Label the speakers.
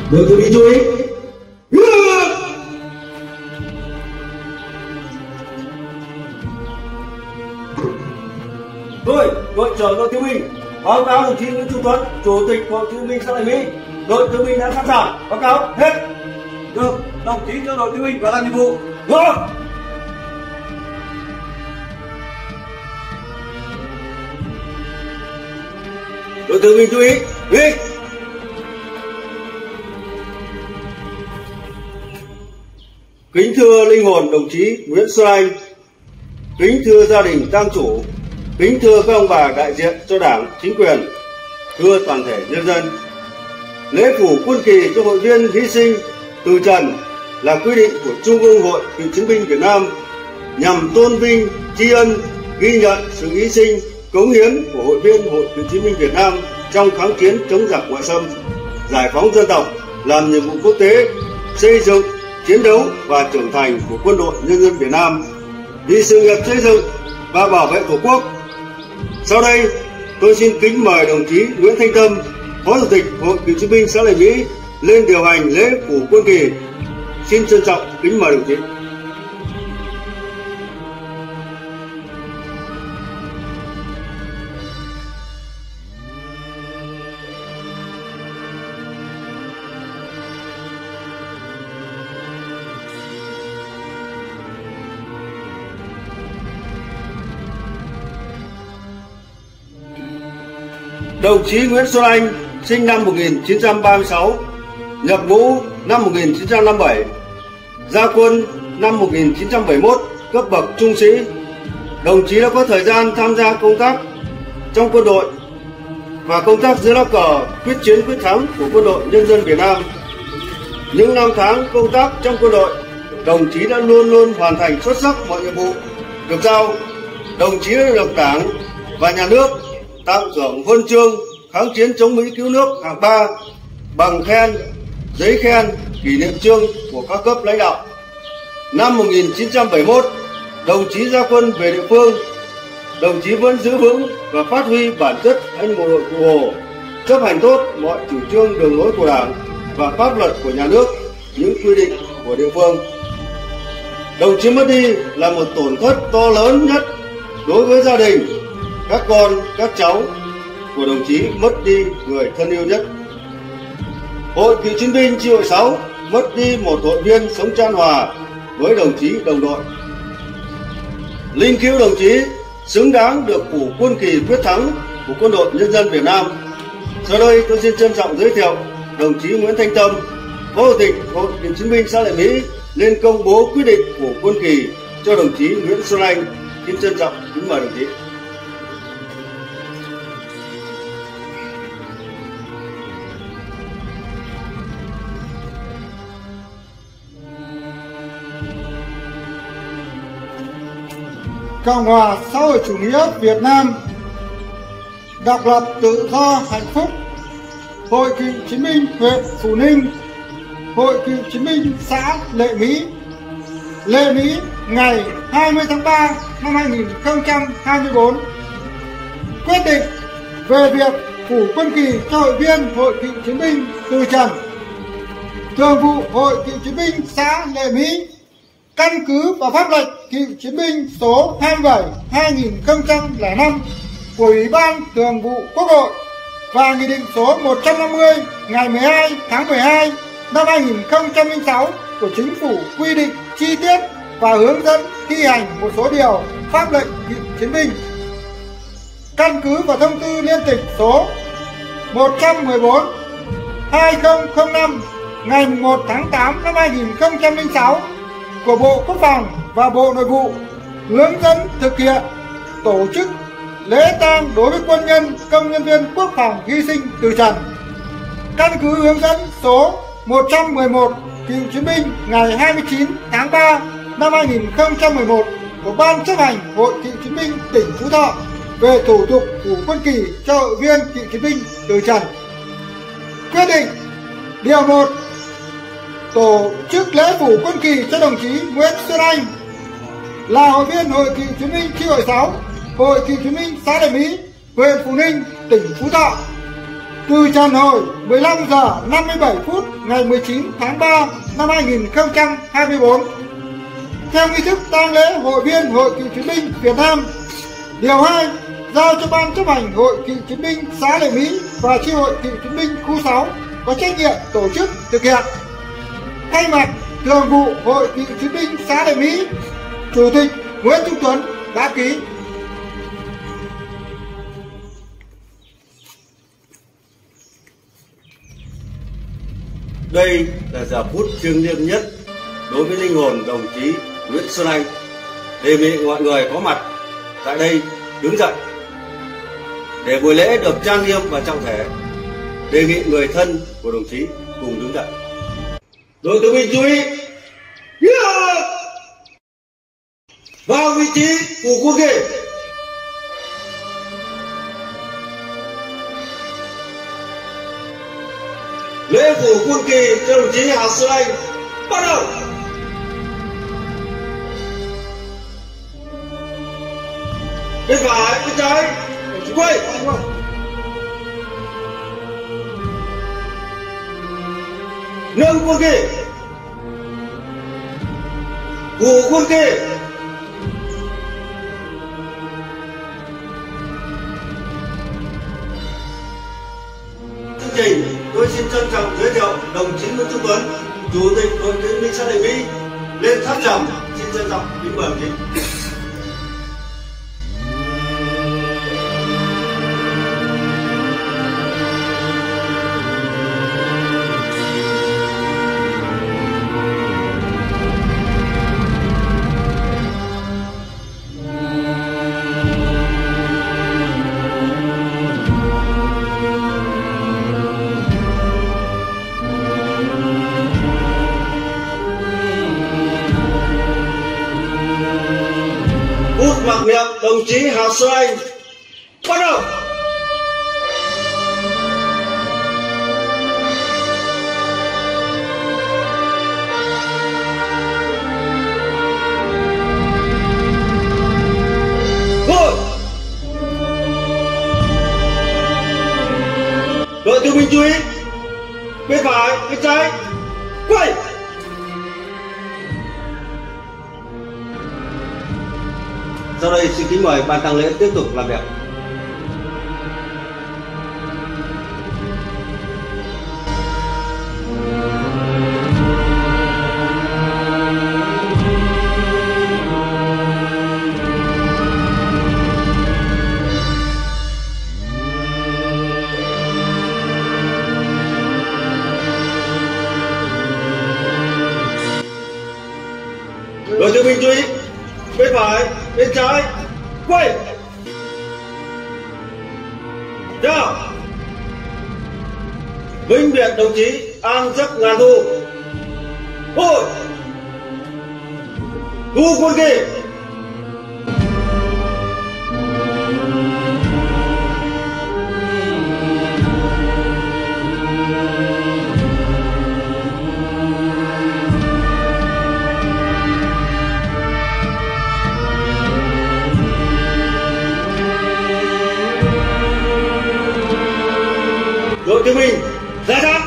Speaker 1: Được chuẩn bị chú ý. Đội trưởng đội thiếu binh báo cáo đồng chí Nguyễn Trung Tuấn, chủ tịch hội thiếu binh xã Đại Mỹ. Đội thiếu binh đã sẵn sàng. Báo cáo hết.
Speaker 2: Được, đồng chí cho đội thiếu binh vào làm nhiệm vụ.
Speaker 1: Vâng. Đội thiếu binh chú ý. Đi. Kính thưa linh hồn đồng chí Nguyễn Xuân Anh, kính thưa gia đình tang chủ, kính thưa các ông bà đại diện cho Đảng, chính quyền, thưa toàn thể nhân dân. Lễ phủ quân kỳ cho hội viên hy sinh từ trần là quy định của Trung ương Hội Cựu chiến binh Việt Nam nhằm tôn vinh, tri ân, ghi nhận sự hy sinh, cống hiến của hội viên Hội Cựu chiến binh Việt Nam trong kháng chiến chống giặc ngoại xâm, giải phóng dân tộc, làm nhiệm vụ quốc tế, xây dựng, chiến đấu và trưởng thành của Quân đội Nhân dân Việt Nam vì sự nghiệp xây dựng và bảo vệ Tổ quốc. Sau đây, tôi xin kính mời đồng chí Nguyễn Thanh Tâm, Phó Chủ tịch Hội Cựu chiến binh xã Đại Mỹ lên điều hành lễ phủ quân kỳ. Xin trân trọng kính mời đồng chí. Đồng chí Nguyễn Xuân Anh sinh năm 1936, nhập ngũ năm 1957, ra quân năm 1971, cấp bậc trung sĩ. Đồng chí đã có thời gian tham gia công tác trong quân đội và công tác dưới lá cờ quyết chiến quyết thắng của Quân đội Nhân dân Việt Nam. Những năm tháng công tác trong quân đội, đồng chí đã luôn luôn hoàn thành xuất sắc mọi nhiệm vụ được giao. Đồng chí đã được Đảng và Nhà nước tặng thưởng huân chương kháng chiến chống Mỹ cứu nước hạng 3, bằng khen, giấy khen, kỷ niệm chương của các cấp lãnh đạo. Năm 1971, đồng chí ra quân về địa phương. Đồng chí vẫn giữ vững và phát huy bản chất anh bộ đội cụ Hồ, chấp hành tốt mọi chủ trương đường lối của Đảng và pháp luật của nhà nước, những quy định của địa phương. Đồng chí mất đi là một tổn thất to lớn nhất đối với gia đình, các con, các cháu của đồng chí mất đi người thân yêu nhất. Hội Cựu chiến binh chi hội 6 mất đi một hội viên sống chan hòa với đồng chí đồng đội. Linh cữu đồng chí xứng đáng được phủ quân kỳ quyết thắng của Quân đội Nhân dân Việt Nam. Sau đây tôi xin trân trọng giới thiệu đồng chí Nguyễn Thanh Tâm, Phó Chủ tịch Hội Cựu chiến binh xã Đại Mỹ lên công bố quyết định của quân kỳ cho đồng chí Nguyễn Xuân Anh. Xin trân trọng kính mời đồng chí.
Speaker 3: Cộng hòa xã hội chủ nghĩa Việt Nam độc lập tự do hạnh phúc. Hội Cựu chiến binh huyện Phú Ninh, Hội Cựu chiến binh xã Lệ Mỹ. Lệ Mỹ ngày 20 tháng 3 năm 2024. Quyết định về việc phủ quân kỳ cho hội viên Hội Cựu chiến binh từ trần. Thường vụ Hội Cựu chiến binh xã Lệ Mỹ căn cứ vào pháp lệnh Cựu chiến binh số 27/2005 của Ủy ban Thường vụ Quốc hội và Nghị định số 150 ngày 12 tháng 12 năm 2006 của Chính phủ quy định chi tiết và hướng dẫn thi hành một số điều pháp lệnh Cựu chiến binh. Căn cứ vào thông tư liên tịch số 114/2005 ngày 1 tháng 8 năm 2006 của Bộ Quốc phòng và Bộ Nội vụ hướng dẫn thực hiện tổ chức lễ tang đối với quân nhân, công nhân viên quốc phòng hy sinh từ trần. Căn cứ hướng dẫn số 111 Cựu chiến binh ngày 29 tháng 3 năm 2011 của Ban chấp hành Hội Cựu chiến binh tỉnh Phú Thọ về thủ tục phủ quân kỳ cho hội viên cựu chiến binh từ trần. Quyết định điều 1 tổ chức lễ phủ quân kỳ cho đồng chí Nguyễn Xuân Anh là hội viên Hội Cựu chiến binh chi hội 6, Hội Cựu chiến binh xã Đại Mỹ, huyện Phú Ninh, tỉnh Phú Thọ. từ tròn hồi 15 giờ 57 phút ngày 19 tháng 3 năm 2024 theo nghi thức tang lễ hội viên Hội Cựu chiến binh Việt Nam. Điều 2, giao cho Ban chấp hành Hội Cựu chiến binh xã Lệ Mỹ và chi hội Cựu chiến binh khu 6 có trách nhiệm tổ chức thực hiện. Thay mặt Thường vụ Hội Cựu chiến binh xã Lệ Mỹ, Chủ tịch Nguyễn Trung Tuấn đã ký.
Speaker 1: Đây là giờ phút thiêng liêng nhất đối với linh hồn đồng chí Nguyễn Xuân Anh. Đề nghị mọi người có mặt tại đây đứng dậy để buổi lễ được trang nghiêm và trọng thể. Đề nghị người thân của đồng chí cùng đứng dậy. Đội tư binh chú ý, vào vị trí của quân kỳ. Lễ phủ quân kỳ cho đồng chí Hà Xuân Anh bắt đầu. Bên phải, bên trái, quay. Nâng quân kỳ. Phủ quân kỳ. Chương trình tôi xin trân trọng giới thiệu đồng chí Nguyễn Trung Tuấn, Chủ tịch Hội Cựu chiến binh xã Lệ Mỹ lên tháp trầm. Xin trân trọng kính mời đồng chí. Mặc niệm đồng chí Hà Xuân Anh bắt đầu. Rồi. Đội tư binh chú ý, bên phải, bên trái, quay. Sau đây xin kính mời ban tang lễ tiếp tục làm việc. Đội tư binh chú ý, bên phải, bên trái, quay. Chào. Vinh biệt đồng chí An Giấc Ngàn Thu. Hồi. Thu quân kỳ. Đội tư binh ra đáp.